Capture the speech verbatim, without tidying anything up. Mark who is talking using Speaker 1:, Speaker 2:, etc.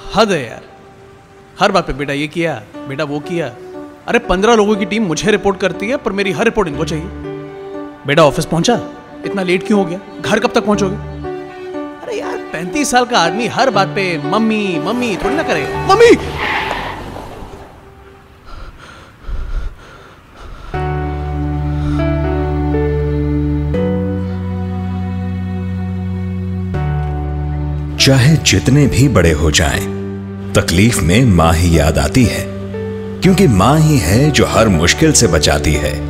Speaker 1: हद है यार, हर बात पे बेटा ये किया, बेटा वो किया। अरे पंद्रह लोगों की टीम मुझे रिपोर्ट करती है, पर मेरी हर रिपोर्ट इनको चाहिए। बेटा ऑफिस पहुंचा, इतना लेट क्यों हो गया? घर कब तक पहुंचोगे? अरे यार पैंतीस साल का आदमी हर बात पे मम्मी मम्मी थोड़ी ना करेगा। मम्मी!
Speaker 2: चाहे जितने भी बड़े हो जाएं, तकलीफ में माँ ही याद आती है, क्योंकि माँ ही है जो हर मुश्किल से बचाती है।